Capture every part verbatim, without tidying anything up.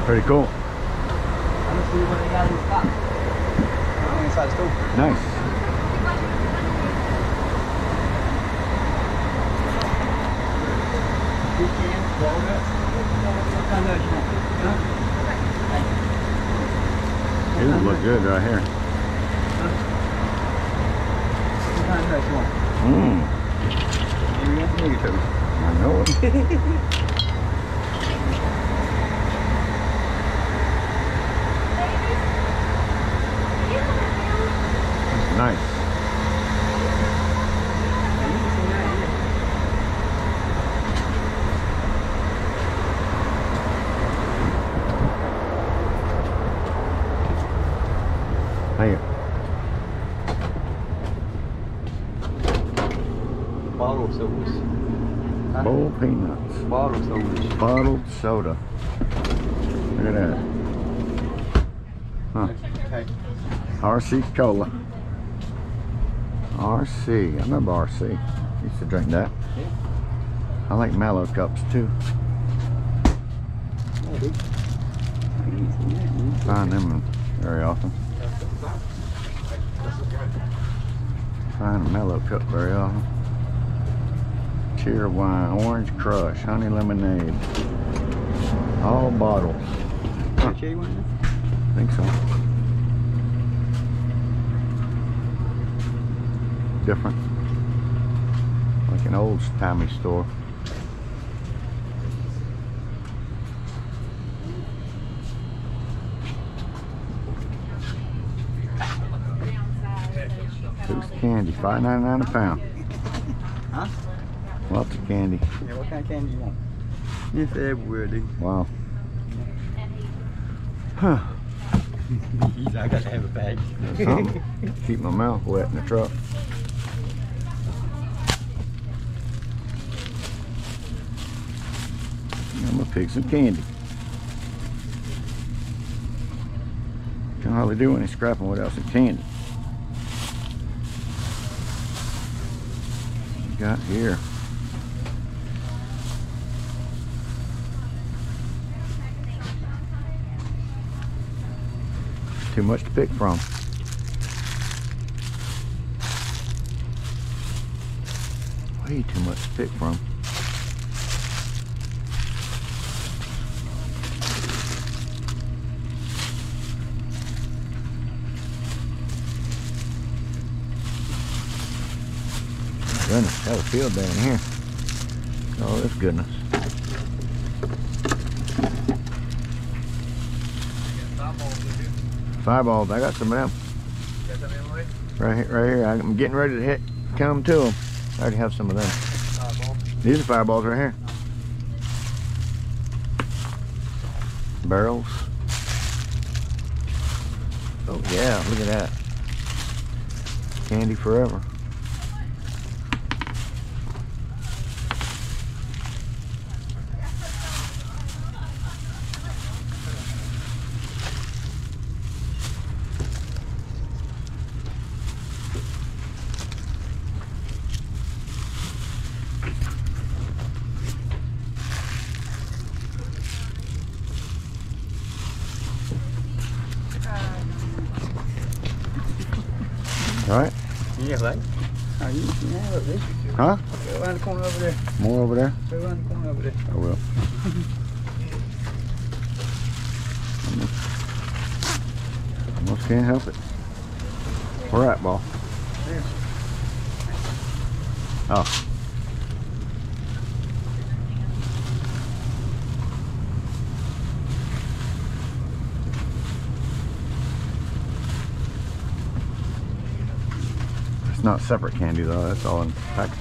Pretty cool. Let's see what they got in stock. Oh, inside the store. Nice. These look good right here. Mmm. I know it. Nice. Hey. Bottle sodas. Huh? Bowl peanuts. Bottle sodas. Bottled soda. Look at that. Huh. Okay. R C Cola. R C. I remember R C. Used to drink that. Yeah. I like Mallow cups too. Oh, dude. I ain't seen that, man. Find them very often. Find a Mallow cup very often. Cheer wine, orange crush, honey lemonade. All bottles. Huh. Cherry wine? I think so. Different. Like an old timey store. Loose candy, five ninety-nine a pound. Huh? Lots of candy. Yeah, what kind of candy you want? It's everywhere, dude. Wow. Huh. I gotta have a bag. Something. Keep my mouth wet in the truck. I'm gonna pick some candy. Can hardly do any scrapping without some candy. What we got here? Too much to pick from. Way too much to pick from. Goodness, got a field down here. Oh, this goodness. Fireballs, I got some of them. Got some in the way? Right here, right here. I'm getting ready to hit, come to them. I already have some of them. Fireball. These are fireballs right here. Barrels. Oh yeah, look at that. Candy forever. All right. Yeah, right. Oh, you can have it, Huh? Go around the corner over there. More over there? Go around the corner over there. I will. Almost can't help it. Where at, ball? There. Oh. It's not separate candy though, that's all in packages.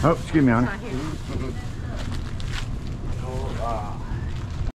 Oh, excuse me, Honor. Not here.